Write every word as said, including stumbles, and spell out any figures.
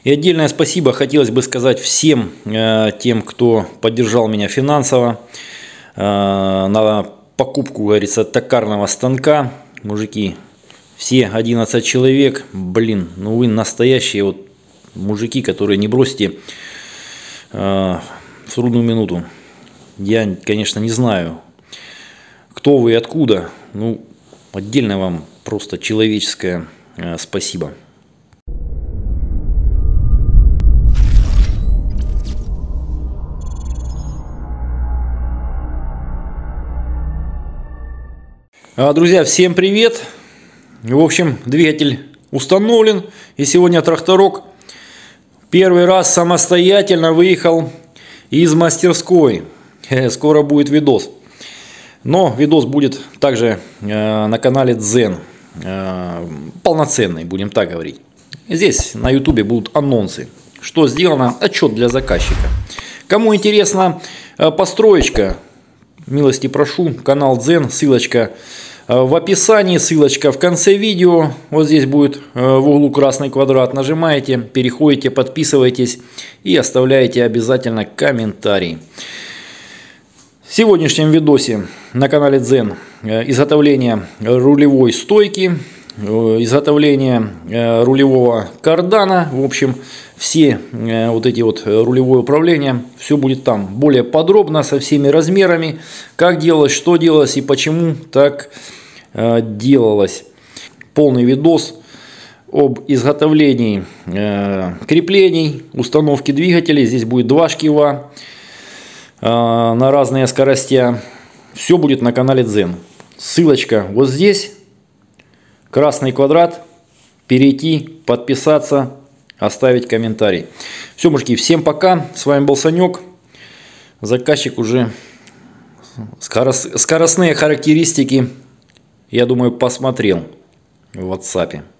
И отдельное спасибо хотелось бы сказать всем э, тем, кто поддержал меня финансово э, на покупку, говорится, токарного станка. Мужики, все одиннадцать человек, блин, ну вы настоящие вот мужики, которые не бросите э, в трудную минуту. Я, конечно, не знаю, кто вы и откуда. Ну, отдельно вам просто человеческое э, спасибо. Друзья, всем привет! В общем, двигатель установлен, и сегодня тракторок первый раз самостоятельно выехал из мастерской. Скоро будет видос. Но видос будет также э, на канале Дзен. Э, полноценный, будем так говорить. Здесь на ютубе будут анонсы. Что сделано? Отчет для заказчика. Кому интересна э, построечка, милости прошу, канал Дзен, ссылочка в описании, ссылочка в конце видео. Вот здесь будет в углу красный квадрат. Нажимаете, переходите, подписывайтесь и оставляете обязательно комментарий. В сегодняшнем видосе на канале Дзен изготовление рулевой стойки, изготовление рулевого кардана. В общем, все вот эти вот рулевое управление, все будет там более подробно, со всеми размерами, как делалось, что делалось и почему так делалось. Полный видос об изготовлении креплений, установки двигателей. Здесь будет два шкива на разные скорости. Все будет на канале Дзен. Ссылочка вот здесь. Красный квадрат. Перейти, подписаться, оставить комментарий. Все, мужики, всем пока. С вами был Санек. Заказчик уже скорос... скоростные характеристики, я думаю, посмотрел в WhatsApp.